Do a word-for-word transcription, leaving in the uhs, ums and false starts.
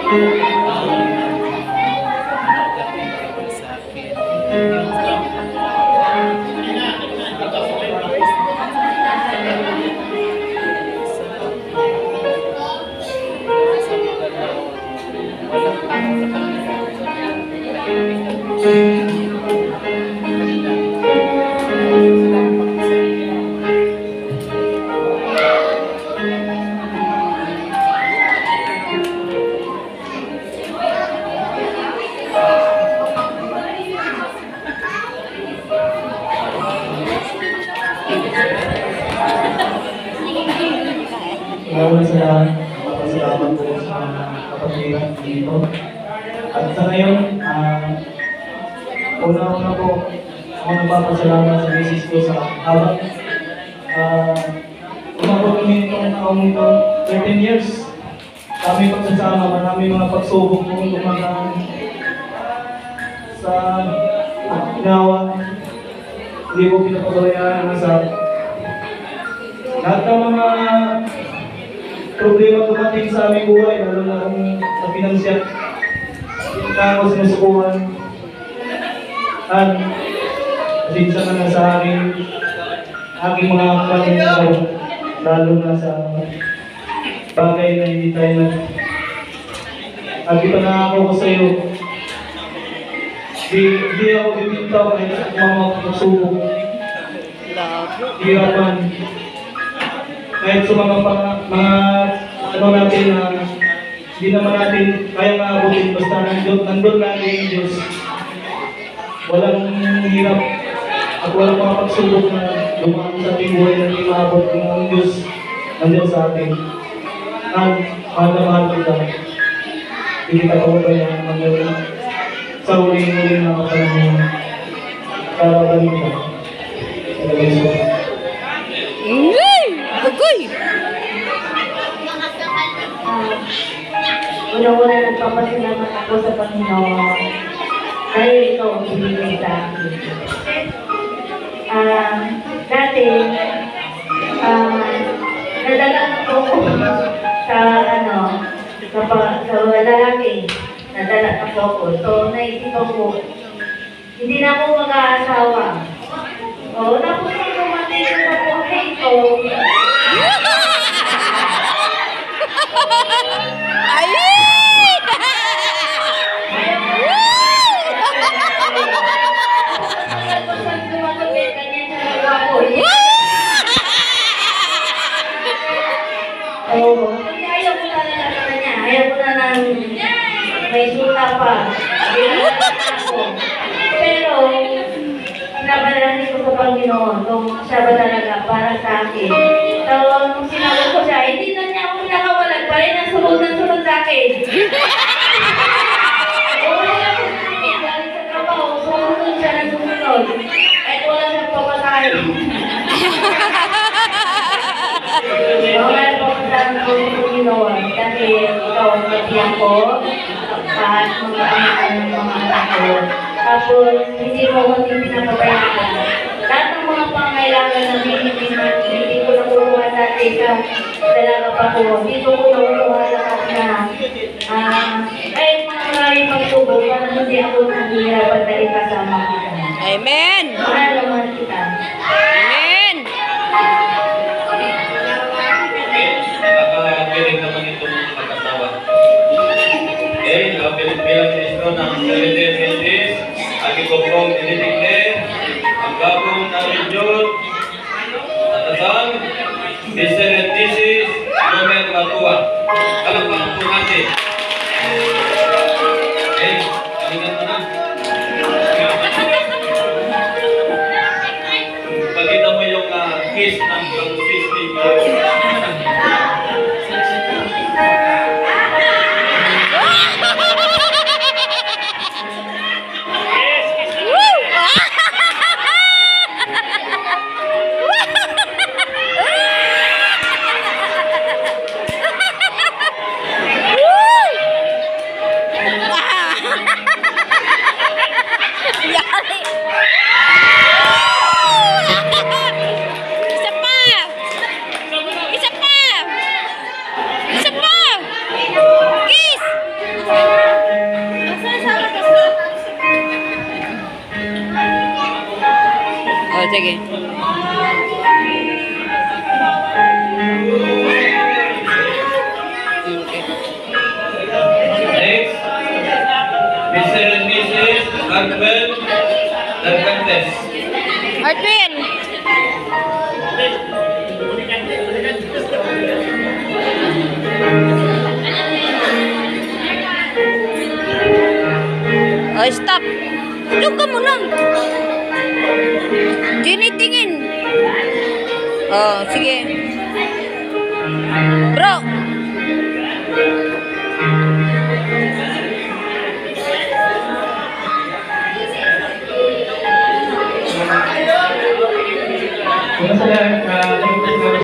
Maraming salamat, napasalamat po sa kapatiran dito. At sa ngayon, uh, una-una po, ako nagpapasalamat sa misis ko sa habang uh, umabot kami itong taong ito, thirteen years. Kami pagsasama, maraming mga pagsubok po tumagang sa ginawa. Hindi ko pinapagawayan sa lahat ng mga problema dumating sa aming buhay, lalo na sa pinansyal na ako sinusukuhan. At pasensya ka na sa aking aking mga kalingkaro, lalo na sa bagay na hindi tayo na at ipanangako ko sa iyo, di, di ako bibitaw kahit sa mga pagsubok, hirapan, kahit sa mga, mga, mga ano natin na hindi naman natin kaya maabutin, basta nandun, nandun natin yung Diyos. Walang hirap at walang mga pagsubok na dumaan sa ating buhay na hindi maabot ng Diyos nandun sa atin. At mahal na mahal kita. Hindi kita kawabayan ang sa huling-huling na kapanahon. Karabanin ka. Talagang so. Agoy! Una-una nagpapasalamat ako sa Panginoon dahil ikaw ang ibigay sa akin. Uh, dati, uh, nadala ako sa ano, sa, sa lalaki, nadala ako ako. So, naisip ako, hindi na ako mag-aasawa. O, tapos nung dumating sa buhay ko, Ayun! oh, kasi ayaw ko na na sa kanya. Ayaw ko na ng may suta pa. Pero, sinabalangin ko sa Panginoon kung siya ba talaga para sa akin. So, nung sinabi ko siya, hindi na niya ako pinakawalan pa rin ang sunod na sunod sa akin. Wala ako sunod. Galing sa trabaho, sumunod siya ng sumunod. Kahit wala siyang papatayin. Wala po ko sa Panginoon kasi ikaw ang katiyan ko at mga anak ng mga anak ko. Tapos, hindi mo ko din pinapabayaan. Lahat ng mga pangailangan na hindi, hindi ko nakukuha dati sa dalaga pa ko. Dito ko nakukuha lahat na uh, kahit mga maraming pagsubok para hindi ako naghihirapan dahil kasama kita. Amen! Mahal naman kita. Amen! Nakakapiling naman itong mag-asawa. Okay, nakapiling-pilang Kristo ng Seventeen Adventist. Agi ko pong dinidikle ang gabong na region at asang Mister Thesis Romer Matua. Kalapang po natin. Okay, kalingan mo na. Pagkita mo yung uh, kiss ng pang-fisting. Woo! sige. Okay. Next, Mister and Missus Hartwell Dargantes. Artwin! Oh, stop! Doon ka muna! Ginitingin! Oh, sige. Bro!